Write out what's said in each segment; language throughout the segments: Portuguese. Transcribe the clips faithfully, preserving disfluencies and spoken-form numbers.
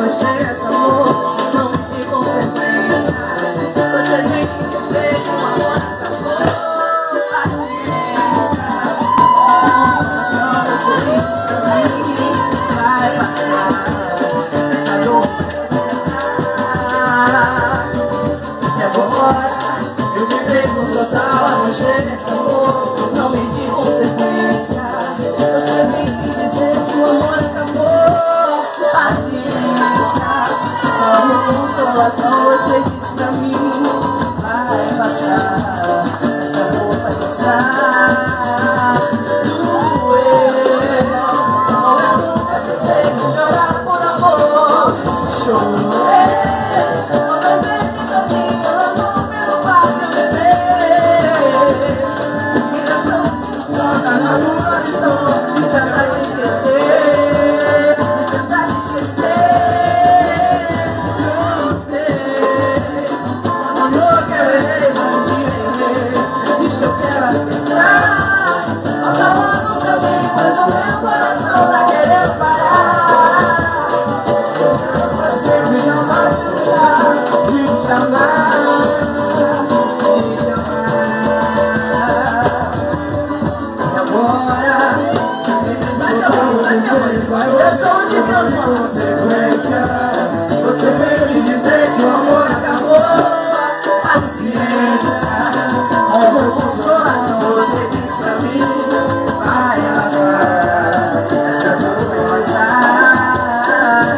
estresse, amor, não de consequência. Você tem que dizer que o amor acabou. Paciência, consolação, você disse pra mim, vai passar. Essa dor vai terminar. E agora eu me dei por total a você nesse amor, não me de consequência. Você tem que dizer que o amor acabou. Paciência, como consolação, você disse pra mim, vai passar, essa dor vai passar. Doeu, não é nunca dizer que chorar por amor. Chorei, quando eu vejo sozinho no meu quarto eu beber. Me lembrou, toca na lua de sol, já vai te esquecer. Tentar te esquecer, não sei. O amor que eu errei, não te errei. Diz que eu quero aceitar. Falta logo pra mim, mas o meu coração tá querendo parar. Você me não vai deixar de te amar, de te amar. E agora, vai ter amor, vai ter amor. Eu sou de Deus, consequência. Você veio me dizer que o amor acabou. Paciência, como consolação, você disse pra mim, vai passar, essa dor vai passar.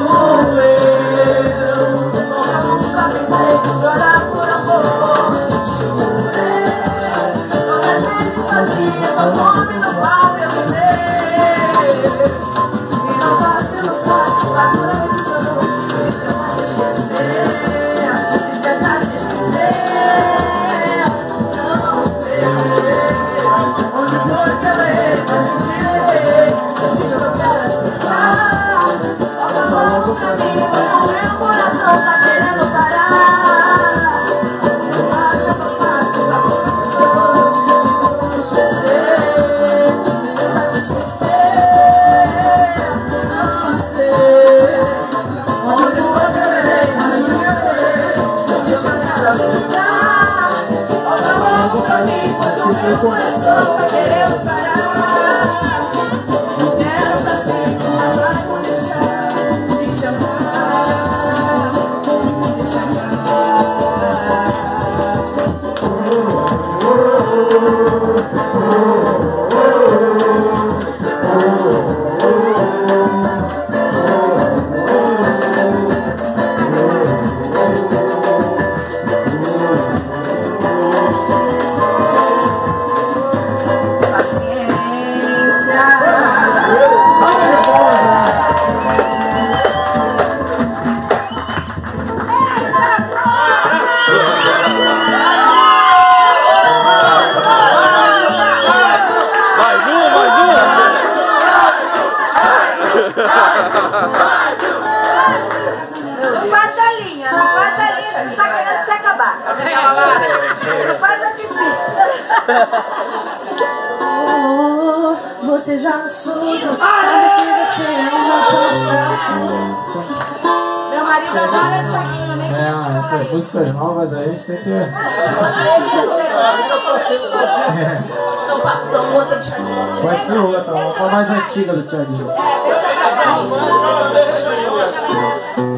Doeu, como eu nunca pensei que chorar por amor. Chorei, quantas vezes sozinha, com fome no quarto eu beber. E não tá sendo fácil agora a missão de tentar te esquecer, de tentar te esquecer. Não sei onde foi que eu errei, mas eu te errei. Diz que eu quero aceitar. Volta logo pra mim, pois o meu coração tá querendo parar. Não há tão fácil agora a missão de tentar te esquecer, de tentar te esquecer. Não sei onde foi que eu errei, mas eu te errei. Diz que eu quero aceitar. Volta logo pra mim, pois o meu coração tá querendo parar. Não quero pra sempre, não vai me deixar de te amar, de te amar. Paciência. Mais um, mais um! Não faz a linha, não faz a linha que tá querendo se acabar. Não faz a difícil. Oh, você joga sujo, sabe que você é uma poça. Meu marido adora Thiaguinho, né? É, essas músicas novas aí a gente tem que. Então, então outra Thiaguinho. Vai ser outra, uma mais antiga do Thiaguinho. É,